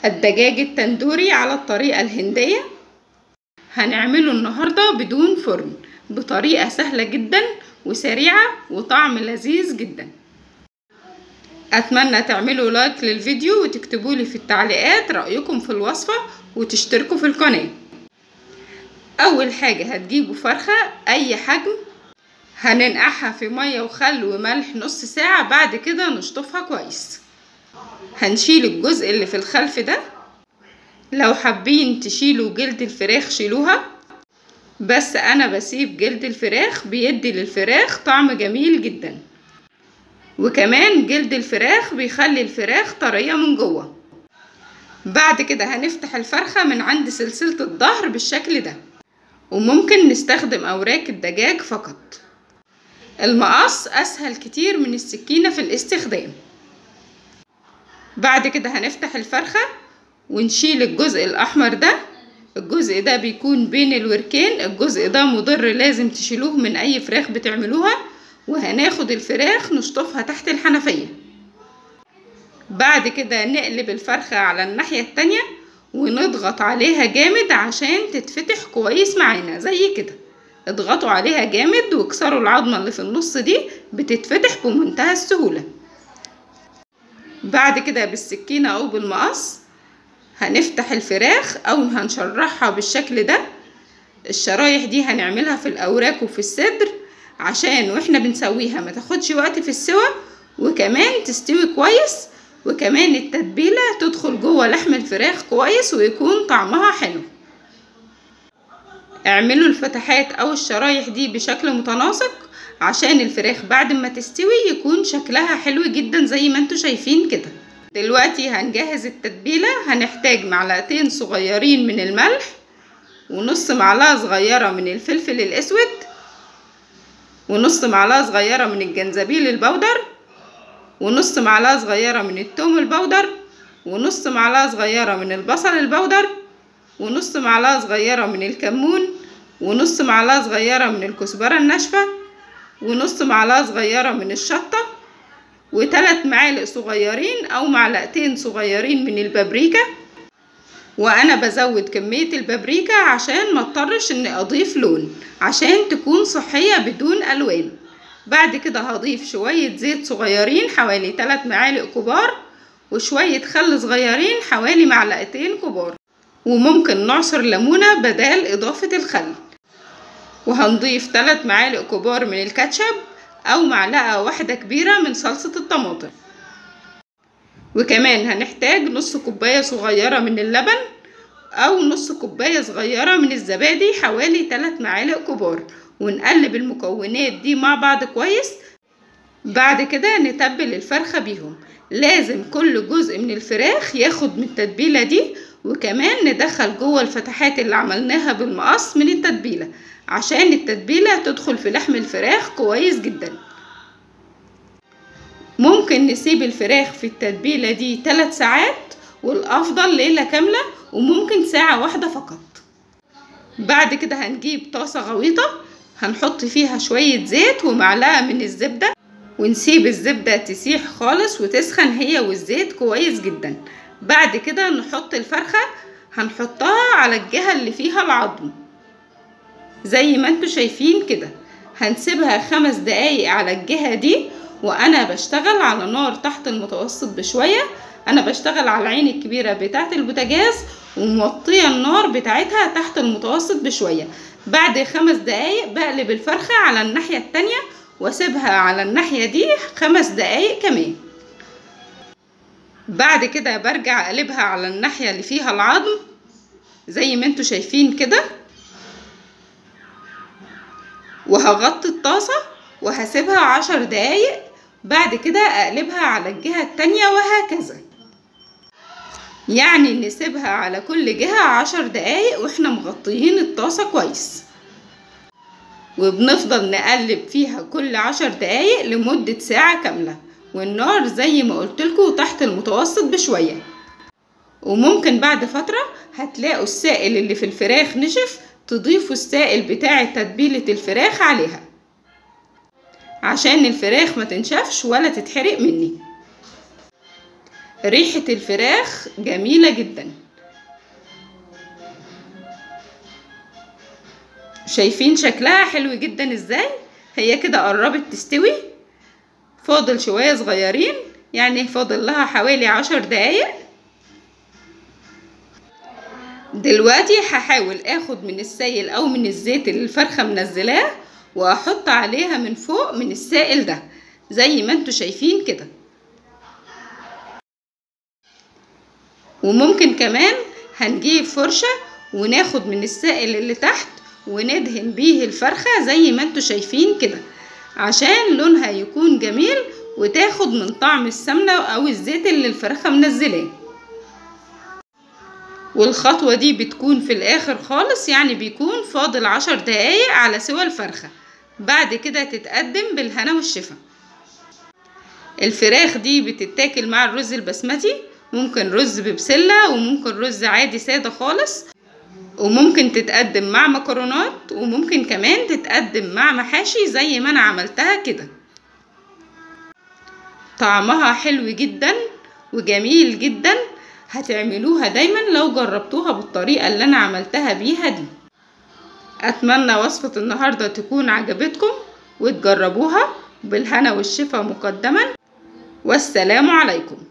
الدجاج التندوري على الطريقة الهندية. هنعمله النهاردة بدون فرن بطريقة سهلة جدا وسريعة وطعم لذيذ جدا. أتمنى تعملوا لايك للفيديو وتكتبوا لي في التعليقات رأيكم في الوصفة وتشتركوا في القناة. أول حاجة هتجيبوا فرخة أي حجم، هننقعها في مية وخل وملح نص ساعة، بعد كده نشطفها كويس. هنشيل الجزء اللي في الخلف ده، لو حابين تشيلوا جلد الفراخ شيلوها، بس انا بسيب جلد الفراخ بيدي للفراخ طعم جميل جدا، وكمان جلد الفراخ بيخلي الفراخ طرية من جوه. بعد كده هنفتح الفرخة من عند سلسلة الظهر بالشكل ده، وممكن نستخدم اوراق الدجاج فقط. المقص اسهل كتير من السكينة في الاستخدام. بعد كده هنفتح الفرخة ونشيل الجزء الاحمر ده، الجزء ده بيكون بين الوركين، الجزء ده مضر لازم تشيلوه من اي فراخ بتعملوها. وهناخد الفراخ نشطفها تحت الحنفية. بعد كده نقلب الفرخة على الناحية التانية ونضغط عليها جامد عشان تتفتح كويس معانا زي كده. اضغطوا عليها جامد واكسروا العظمة اللي في النص دي، بتتفتح بمنتهى السهولة. بعد كده بالسكينة او بالمقص هنفتح الفراخ او هنشرحها بالشكل ده. الشرايح دي هنعملها في الاوراق وفي الصدر عشان واحنا بنسويها ما تاخدش وقت في السوى، وكمان تستوي كويس، وكمان التتبيلة تدخل جوه لحم الفراخ كويس ويكون طعمها حلو. اعملوا الفتحات او الشرايح دي بشكل متناسق عشان الفراخ بعد ما تستوي يكون شكلها حلو جدا زي ما انتوا شايفين كده. دلوقتي هنجهز التتبيلة. هنحتاج معلقتين صغيرين من الملح، ونص معلقة صغيرة من الفلفل الاسود، ونص معلقة صغيرة من الجنزبيل البودر، ونص معلقة صغيرة من الثوم البودر، ونص معلقة صغيرة من البصل البودر، ونص معلقة صغيرة من الكمون، ونص معلقة صغيرة من الكزبرة الناشفة، ونص معلقة صغيرة من الشطة، و3 معالق صغيرين او معلقتين صغيرين من البابريكا. وانا بزود كمية البابريكا عشان ما اضطرش اني اضيف لون، عشان تكون صحية بدون الوان. بعد كده هضيف شوية زيت صغيرين حوالي 3 معالق كبار، وشوية خل صغيرين حوالي معلقتين كبار، وممكن نعصر ليمونة بدال اضافة الخل. وهنضيف 3 معالق كبار من الكاتشب او معلقة واحدة كبيرة من صلصة الطماطم. وكمان هنحتاج نص كوباية صغيرة من اللبن او نص كوباية صغيرة من الزبادي حوالي 3 معالق كبار، ونقلب المكونات دي مع بعض كويس. بعد كده نتبل الفرخة بيهم. لازم كل جزء من الفراخ ياخد من التتبيلة دي، وكمان ندخل جوه الفتحات اللي عملناها بالمقص من التتبيلة عشان التتبيلة تدخل في لحم الفراخ كويس جدا. ممكن نسيب الفراخ في التتبيلة دي 3 ساعات، والافضل ليلة كاملة، وممكن ساعة واحدة فقط. بعد كده هنجيب طاسة غويطة، هنحط فيها شوية زيت ومعلقة من الزبدة، ونسيب الزبدة تسيح خالص وتسخن هي والزيت كويس جدا. بعد كده نحط الفرخة، هنحطها على الجهة اللي فيها العظم زي ما انتوا شايفين كده. هنسيبها 5 دقايق على الجهة دي، وانا بشتغل على نار تحت المتوسط بشوية. انا بشتغل على العين الكبيرة بتاعة البوتاجاز وموطية النار بتاعتها تحت المتوسط بشوية. بعد 5 دقايق بقلب الفرخة على الناحية التانية واسيبها على الناحية دي 5 دقايق كمان. بعد كده برجع اقلبها على الناحية اللي فيها العظم زي ما انتوا شايفين كده، وهغطي الطاسة وهسيبها 10 دقايق. بعد كده اقلبها على الجهة التانية وهكذا، يعني نسيبها على كل جهة 10 دقايق واحنا مغطيين الطاسة كويس. وبنفضل نقلب فيها كل 10 دقايق لمدة ساعة كاملة، والنار زي ما قلتلكوا تحت المتوسط بشوية. وممكن بعد فترة هتلاقوا السائل اللي في الفراخ نشف، تضيفوا السائل بتاع تتبيلة الفراخ عليها عشان الفراخ ما تنشفش ولا تتحرق مني. ريحة الفراخ جميلة جدا. شايفين شكلها حلو جدا ازاي؟ هي كده قربت تستوي، فاضل شوية صغيرين، يعني فاضل لها حوالي 10 دقايق. دلوقتي هحاول اخد من السائل او من الزيت اللي الفرخة منزلاه واحط عليها من فوق من السائل ده زي ما انتوا شايفين كده. وممكن كمان هنجيب فرشة وناخد من السائل اللي تحت وندهن بيه الفرخة زي ما انتوا شايفين كده، عشان لونها يكون جميل وتاخد من طعم السمنة او الزيت اللي الفرخة منزلاه. والخطوة دي بتكون في الاخر خالص، يعني بيكون فاضل 10 دقايق على سوى الفرخة. بعد كده تتقدم بالهنا والشفا. الفراخ دي بتتاكل مع الرز البسمتي، ممكن رز ببسلة وممكن رز عادي سادة خالص، وممكن تتقدم مع مكرونات، وممكن كمان تتقدم مع محاشي زي ما انا عملتها كده. طعمها حلو جدا وجميل جدا، هتعملوها دايما لو جربتوها بالطريقة اللي انا عملتها بيها دي. اتمنى وصفة النهاردة تكون عجبتكم وتجربوها بالهنا والشفا مقدما، والسلام عليكم.